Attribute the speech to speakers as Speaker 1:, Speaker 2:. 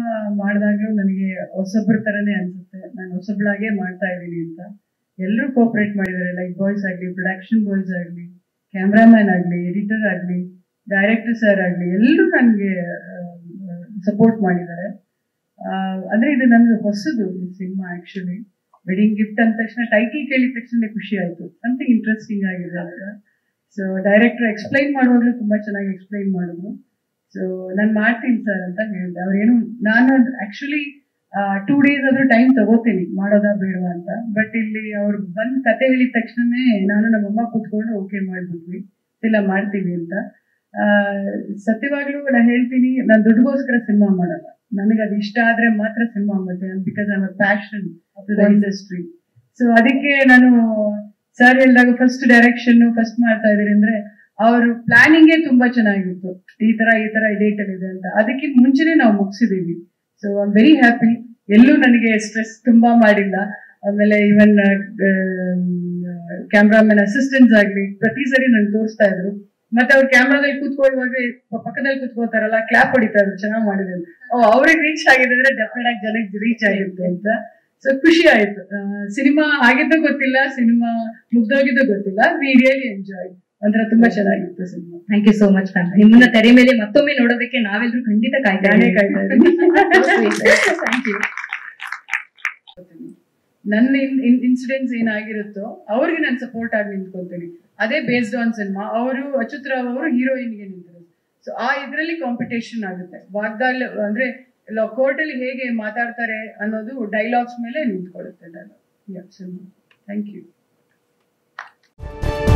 Speaker 1: Cinema ಮಾಡಿದಾಗ್ಲೂ ನನಗೆ ಹೊಸಬ್ರ ತರನೇ ಅನ್ಸುತ್ತೆ. ನಾನು ಹೊಸಬ್ಳಾಗೆ ಮಾಡ್ತಾ ಇದ್ದೀನಿ ಅಂತ. ಎಲ್ಲರೂ ಕೋಆಪರೇಟ್ ಮಾಡಿದ್ದಾರೆ. ಲೈಕ್ ಬಾಯ್ಸ್ ಆಗ್ಲಿ, ಪ್ರೊಡಕ್ಷನ್ ಬಾಯ್ಸ್ ಆಗ್ಲಿ, ಕ್ಯಾಮ್ರಾಮ್ಯಾನ್ ಆಗ್ಲಿ, ಎಡಿಟರ್ ಆಗ್ಲಿ, ಡೈರೆಕ್ಟರ್ ಸರ್ ಆಗ್ಲಿ, ಎಲ್ಲರೂ ನನಗೆ ಸಪೋರ್ಟ್ ಮಾಡಿದ್ದಾರೆ. ಅಂದ್ರೆ ಇದು ನನಗೆ ಹೊಸದು ಈ ಸಿನಿಮಾ. ಆಕ್ಚುಲಿ ವೆಡ್ಡಿಂಗ್ ಗಿಫ್ಟ್ ಅಂದ ತಕ್ಷಣ, ಟೈಟಲ್ ಕೇಳಿದ ತಕ್ಷಣ ಖುಷಿ ಆಯ್ತು, ಸಮಥಿಂಗ್ ಇಂಟ್ರೆಸ್ಟಿಂಗ್ ಆಗಿದೆ ಅಂತ. ಸೊ ಡೈರೆಕ್ಟರ್ ಎಕ್ಸ್ಪ್ಲೈನ್ ಮಾಡುವಾಗಲೂ ತುಂಬಾ ಚೆನ್ನಾಗಿ ಎಕ್ಸ್ಪ್ಲೈನ್ ಮಾಡಿದ್ರು. ಸೊ ನಾನು ಮಾಡ್ತೀನಿ ಸರ್ ಅಂತ ಹೇಳಿದೆ. ಅವ್ರೇನು, ನಾನು ಆಕ್ಚುಲಿ 2 days ಆದ್ರೂ ಟೈಮ್ ತಗೋತೀನಿ ಮಾಡೋದಾ ಬೇಡವಾ ಅಂತ. ಬಟ್ ಇಲ್ಲಿ ಅವ್ರು ಬಂದ್ ಕತೆ ಹೇಳಿದ ತಕ್ಷಣನೇ ನಾನು ನಮ್ಮಮ್ಮ ಕೂತ್ಕೊಂಡು ಓಕೆ ಮಾಡ್ಬಿಟ್ವಿ, ಇಲ್ಲ ಮಾಡ್ತೀವಿ ಅಂತ. ಸತ್ಯವಾಗ್ಲೂ ನಾನು ಹೇಳ್ತೀನಿ, ನಾನು ದುಡ್ಡುಗೋಸ್ಕರ ಸಿನಿಮಾ ಮಾಡಲ್ಲ. ನನಗೆ ಅದು ಇಷ್ಟ ಆದ್ರೆ ಮಾತ್ರ ಸಿನಿಮಾ ಆಗುತ್ತೆ, because I am a passion to the industry. So ಅದಕ್ಕೆ ನಾನು ಸರ್ ಹೇಳಿದಾಗ ಫಸ್ಟ್ ಡೈರೆಕ್ಷನ್ ಫಸ್ಟ್ ಮಾಡ್ತಾ ಇದೀನಿ ಅಂದ್ರೆ ಅವ್ರ ಪ್ಲಾನಿಂಗೇ ತುಂಬಾ ಚೆನ್ನಾಗಿತ್ತು. ಈ ತರ ಡೇಟ್ ಅಲ್ಲಿ ಇದೆ ಅಂತ. ಅದಕ್ಕಿಂತ ಮುಂಚೆನೆ ನಾವು ಮುಗಿಸಿದೀವಿ. So I am very happy. ಎಲ್ಲೂ ನನಗೆ ಸ್ಟ್ರೆಸ್ ತುಂಬಾ ಮಾಡಿಲ್ಲ. ಆಮೇಲೆ ಇವನ್ ಕ್ಯಾಮ್ರಾಮನ್ ಅಸಿಸ್ಟೆಂಟ್ಸ್ ಆಗ್ಲಿ ಪ್ರತಿ ಸರಿ ನನ್ಗೆ ತೋರಿಸ್ತಾ ಇದ್ರು. ಮತ್ತೆ ಅವ್ರ ಕ್ಯಾಮ್ರಾದಲ್ಲಿ ಕೂತ್ಕೊಳ್ಳುವಾಗ ಪಕ್ಕದಲ್ಲಿ ಕೂತ್ಕೋತಾರಲ್ಲ, ಕ್ಲಾಪ್ ಹೊಡಿತಾ ಇದ್ರು, ಚೆನ್ನಾಗಿ ಮಾಡಿದೆ ಅಂತ. ಅವ್ರಿಗೆ ರೀಚ್ ಆಗಿದೆ ಅಂದ್ರೆ ಡೆಫಿನೆಟ್ ಆಗಿ ಜನಕ್ಕೆ ರೀಚ್ ಆಗಿರುತ್ತೆ ಅಂತ. ಸೊ ಖುಷಿ ಆಯ್ತು. ಸಿನಿಮಾ ಆಗಿದ್ದು ಗೊತ್ತಿಲ್ಲ, ಸಿನಿಮಾ ಮುಗ್ದೋಗಿದ್ದು ಗೊತ್ತಿಲ್ಲ. We really enjoy. ಅಂದ್ರೆ ತುಂಬಾ ಚೆನ್ನಾಗಿತ್ತು cinema.
Speaker 2: Thank you so much ma'am. ನಿಮ್ಮನ್ನ ತೆರೆ ಮೇಲೆ ಮತ್ತೊಮ್ಮೆ ನೋಡೋದಕ್ಕೆ ನಾವೆಲ್ಲರೂ ಖಂಡಿತ ಕಾಯ್ತಾ ಇದ್ದೀವಿ.
Speaker 1: Thank you. ನನ್ನ ಇನ್ಸಿಡೆಂಟ್ಸ್ ಏನಾಗಿರುತ್ತೋ ಅವ್ರಿಗೆ ನಾನು ಸಪೋರ್ಟ್ ಆಗಿ ನಿಂತ್ಕೊತೀನಿ. ಅದೇ ಬೇಸ್ಡ್ ಆನ್ ಸಿನಿಮಾ. ಅವರು ಅಚ್ಯುತ್ ರಾವ್ ಅವರು ಹೀರೋಯಿನ್ಗೆ ನಿಂತಿರೋದು. ಸೊ ಆ ಇದ್ರಲ್ಲಿ ಕಾಂಪಿಟೇಷನ್ ಆಗುತ್ತೆ. ವಾಗ್ದಾಳಿ ಅಂದ್ರೆ ಕೋರ್ಟ್ ಅಲ್ಲಿ ಹೇಗೆ ಮಾತಾಡ್ತಾರೆ ಅನ್ನೋದು ಡೈಲಾಗ್ಸ್ ಮೇಲೆ ನಿಂತ್ಕೊಳ್ಳುತ್ತೆ. Thank you.